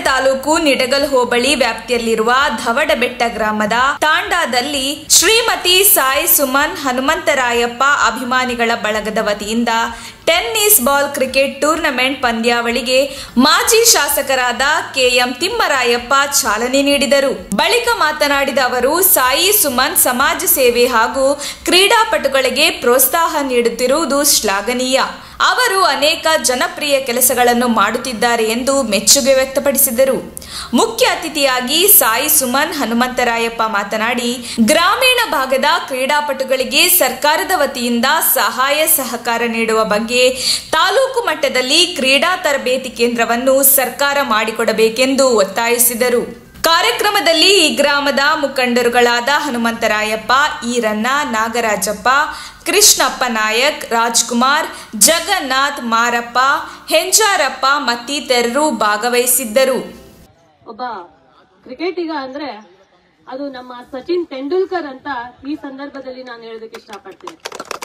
ತಾಲೂಕು ನಿಡಗಲ್ ಹೋಬಳಿ ವ್ಯಾಪ್ತಿಯಲ್ಲಿರುವ ಧವಡಬೆಟ್ಟ ಗ್ರಾಮದ ತಾಂಡಾದಲ್ಲಿ ಶ್ರೀಮತಿ ಸಾಯಿ ಸುಮನ್ ಹನುಮಂತರಾಯಪ್ಪ ಅಭಿಮಾನಿಗಳ ಬಳಗದ ವತಿಯಿಂದ ಟೆನ್ನಿಸ್ ಬಾಲ್ ಕ್ರಿಕೆಟ್ ಟೂರ್ನಮೆಂಟ್ ಪಂದ್ಯಾವಳಿಗೆ ಮಾಜಿ ಶಾಸಕರಾದ ಕೆಎಂ ತಿಮ್ಮರಾಯಪ್ಪ ಚಾಲನೆ ನೀಡಿದರು. ಬಳಿಕ ಮಾತನಾಡಿದ ಅವರು, ಸಾಯಿ ಸುಮನ್ ಸಮಾಜ ಸೇವೆ ಹಾಗೂ ಕ್ರೀಡಾಪಟುಗಳಿಗೆ ಪ್ರೋತ್ಸಾಹ ನೀಡುತ್ತಿರುವುದು ಶ್ಲಾಘನೀಯ. ಅವರು ಅನೇಕ ಜನಪ್ರಿಯ ಕೆಲಸಗಳನ್ನು ಮಾಡುತ್ತಿದ್ದಾರೆ ಎಂದು ಮೆಚ್ಚುಗೆ ವ್ಯಕ್ತಪಡಿಸಿದರು. ಮುಖ್ಯ ಅತಿಥಿಯಾಗಿ ಸಾಯಿ ಸುಮನ್ ಹನುಮಂತರಾಯಪ್ಪ ಮಾತನಾಡಿ, ಗ್ರಾಮೀಣ ಭಾಗದ ಕ್ರೀಡಾಪಟುಗಳಿಗೆ ಸರ್ಕಾರದ ವತಿಯಿಂದ ಸಹಾಯ ಸಹಕಾರ ನೀಡುವ ಬಗ್ಗೆ ತಾಲೂಕು ಮಟ್ಟದಲ್ಲಿ ಕ್ರೀಡಾ ತರಬೇತಿ ಕೇಂದ್ರವನ್ನು ಸರ್ಕಾರ ಮಾಡಿಕೊಡಬೇಕೆಂದು ಒತ್ತಾಯಿಸಿದರು. ಕಾರ್ಯಕ್ರಮದಲ್ಲಿ ಈ ಗ್ರಾಮದ ಮುಖಂಡರುಗಳಾದ ಹನುಮಂತರಾಯಪ್ಪ, ಈರಣ್ಣ, ನಾಗರಾಜಪ್ಪ, ಕೃಷ್ಣಪ್ಪ ನಾಯಕ್, ರಾಜ್ಕುಮಾರ್, ಜಗನ್ನಾಥ್, ಮಾರಪ್ಪ, ಹೆಂಜಾರಪ್ಪ ಮತ್ತಿತರರು ಭಾಗವಹಿಸಿದ್ದರು. ಒಬ್ಬ ಕ್ರಿಕೆಟಿಗ ಅಂದ್ರೆ ಅದು ನಮ್ಮ ಸಚಿನ್ ತೆಂಡೂಲ್ಕರ್ ಅಂತ ಈ ಸಂದರ್ಭದಲ್ಲಿ ನಾನು ಹೇಳೋದಕ್ಕೆ ಇಷ್ಟಪಡ್ತೀನಿ.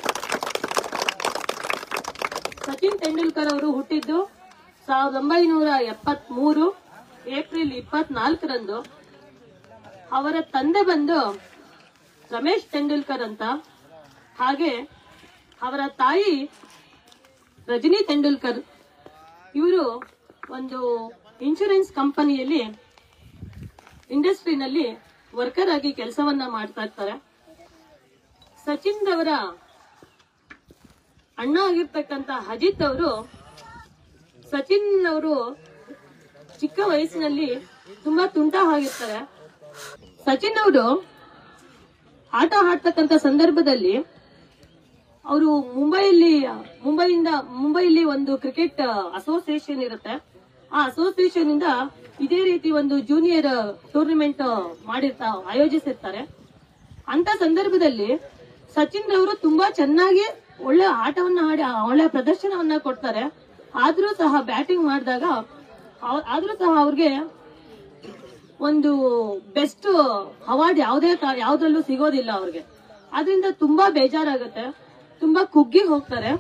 ಸಚಿನ್ ತೆಂಡೂಲ್ಕರ್ ಅವರು ಹುಟ್ಟಿದ್ದು 1973 ಏಪ್ರಿಲ್ 24ರಂದು. ಅವರ ತಂದೆ ಬಂದು ರಮೇಶ್ ತೆಂಡೂಲ್ಕರ್ ಅಂತ, ಹಾಗೆ ಅವರ ತಾಯಿ ರಜನಿ ತೆಂಡೂಲ್ಕರ್. ಇವರು ಒಂದು ಇನ್ಶೂರೆನ್ಸ್ ಕಂಪನಿಯಲ್ಲಿ ಇಂಡಸ್ಟ್ರಿನಲ್ಲಿ ವರ್ಕರ್ ಆಗಿ ಕೆಲಸವನ್ನ ಮಾಡ್ತಾ ಇರ್ತಾರೆ. ಸಚಿನ್ ಅವರ ಅಣ್ಣ ಆಗಿರ್ತಕ್ಕಂಥ ಅಜಿತ್ ಅವರು, ಸಚಿನ್ ಅವರು ಚಿಕ್ಕ ವಯಸ್ಸಿನಲ್ಲಿ ತುಂಬಾ ತುಂಟ ಆಗಿರ್ತಾರೆ. ಸಚಿನ್ ಅವರು ಆಟ ಆಡ್ತಕ್ಕಂಥ ಸಂದರ್ಭದಲ್ಲಿ ಅವರು ಮುಂಬೈಯಲ್ಲಿ ಒಂದು ಕ್ರಿಕೆಟ್ ಅಸೋಸಿಯೇಷನ್ ಇರುತ್ತೆ. ಆ ಅಸೋಸಿಯೇಷನ್ ಇಂದ ಇದೇ ರೀತಿ ಒಂದು ಜೂನಿಯರ್ ಟೂರ್ನಮೆಂಟ್ ಆಯೋಜಿಸಿರ್ತಾರೆ. ಅಂತ ಸಂದರ್ಭದಲ್ಲಿ ಸಚಿನ್ ಅವರು ತುಂಬಾ ಚೆನ್ನಾಗಿ ಒಳ್ಳೆ ಆಟವನ್ನ ಆಡಿ ಒಳ್ಳೆ ಪ್ರದರ್ಶನವನ್ನ ಕೊಡ್ತಾರೆ. ಆದ್ರೂ ಸಹ ಬ್ಯಾಟಿಂಗ್ ಮಾಡಿದಾಗ ಅವ್ರಿಗೆ ಒಂದು ಬೆಸ್ಟ್ ಅವಾರ್ಡ್ ಯಾವ್ದ್ರಲ್ಲೂ ಸಿಗೋದಿಲ್ಲ ಅವ್ರಿಗೆ. ಅದರಿಂದ ತುಂಬಾ ಬೇಜಾರಾಗುತ್ತೆ, ತುಂಬಾ ಕುಗ್ಗಿ ಹೋಗ್ತಾರೆ.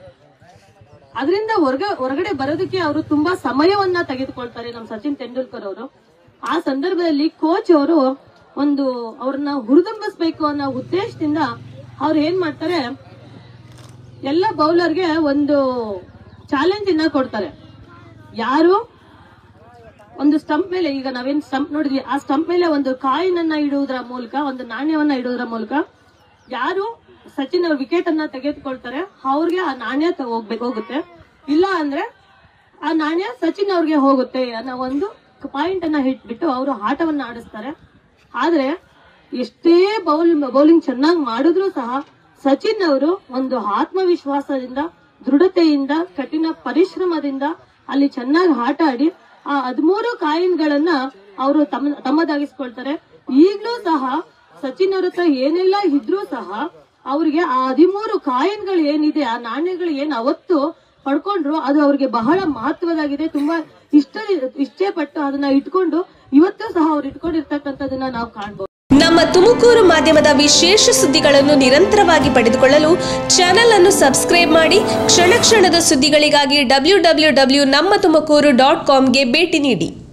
ಅದರಿಂದ ಹೊರಗಡೆ ಬರೋದಕ್ಕೆ ಅವರು ತುಂಬಾ ಸಮಯವನ್ನ ತೆಗೆದುಕೊಳ್ತಾರೆ ನಮ್ಮ ಸಚಿನ್ ತೆಂಡೂಲ್ಕರ್ ಅವರು. ಆ ಸಂದರ್ಭದಲ್ಲಿ ಕೋಚ್ ಅವರು ಅವ್ರನ್ನ ಹುರಿದುಂಬಿಸ್ಬೇಕು ಅನ್ನೋ ಉದ್ದೇಶದಿಂದ ಅವ್ರು ಏನ್ ಮಾಡ್ತಾರೆ, ಎಲ್ಲ ಬೌಲರ್ಗೆ ಒಂದು ಚಾಲೆಂಜ್ ಅನ್ನ ಕೊಡ್ತಾರೆ. ಯಾರು ಒಂದು ಸ್ಟಂಪ್ ಮೇಲೆ, ಈಗ ನಾವೇನ್ ಸ್ಟಂಪ್ ನೋಡಿದ್ವಿ, ಆ ಸ್ಟಂಪ್ ಮೇಲೆ ಒಂದು ಕಾಯಿನ್ ಅನ್ನ ಇಡುವುದರ ಮೂಲಕ, ಒಂದು ನಾಣ್ಯವನ್ನ ಇಡುವುದರ ಮೂಲಕ ಯಾರು ಸಚಿನ್ ಅವ್ರ ವಿಕೆಟ್ ಅನ್ನ ತೆಗೆದುಕೊಳ್ತಾರೆ ಅವ್ರಿಗೆ ಆ ನಾಣ್ಯ ಹೋಗುತ್ತೆ. ಇಲ್ಲ ಅಂದ್ರೆ ಆ ನಾಣ್ಯ ಸಚಿನ್ ಅವ್ರಿಗೆ ಹೋಗುತ್ತೆ ಅನ್ನೋ ಒಂದು ಪಾಯಿಂಟ್ ಅನ್ನ ಇಟ್ಬಿಟ್ಟು ಅವರು ಆಟವನ್ನ ಆಡಿಸ್ತಾರೆ. ಆದ್ರೆ ಎಷ್ಟೇ ಬೌಲಿಂಗ್ ಚೆನ್ನಾಗಿ ಮಾಡಿದ್ರು ಸಹ ಸಚಿನ್ ಅವರು ಒಂದು ಆತ್ಮವಿಶ್ವಾಸದಿಂದ, ದೃಢತೆಯಿಂದ, ಕಠಿಣ ಪರಿಶ್ರಮದಿಂದ ಅಲ್ಲಿ ಚೆನ್ನಾಗಿ ಆಟ ಆಡಿ ಆ 13 ಕಾಯಿನ್ಗಳನ್ನ ಅವರು ತಮ್ಮದಾಗಿಸ್ಕೊಳ್ತಾರೆ. ಈಗ್ಲೂ ಸಹ ಸಚಿನ್ ಅವ್ರ ಹತ್ರ ಏನೆಲ್ಲ ಇದ್ರೂ ಸಹ ಅವ್ರಿಗೆ ಆ 13 ಕಾಯಿನ್ಗಳು ಏನಿದೆ, ಆ ನಾಣ್ಯಗಳು ಏನ್ ಅವತ್ತು ಪಡ್ಕೊಂಡ್ರು, ಅದು ಅವ್ರಿಗೆ ಬಹಳ ಮಹತ್ವದಾಗಿದೆ. ತುಂಬಾ ಇಷ್ಟೇ ಪಟ್ಟು ಅದನ್ನ ಇಟ್ಕೊಂಡು ಇವತ್ತು ಸಹ ಅವ್ರು ಇಟ್ಕೊಂಡಿರ್ತಕ್ಕಂಥದನ್ನ ನಾವು ಕಾಣ್ಬೋದು. ನಮ್ಮ ತುಮಕೂರು ಮಾಧ್ಯಮದ ವಿಶೇಷ ಸುದ್ದಿಗಳನ್ನು ನಿರಂತರವಾಗಿ ಪಡೆದುಕೊಳ್ಳಲು ಚಾನೆಲ್ ಅನ್ನು ಸಬ್ಸ್ಕ್ರೈಬ್ ಮಾಡಿ. ಕ್ಷಣ ಕ್ಷಣದ ಸುದ್ದಿಗಳಿಗಾಗಿ www.nammathumakuru.com ಗೆ ಭೇಟಿ ನೀಡಿ.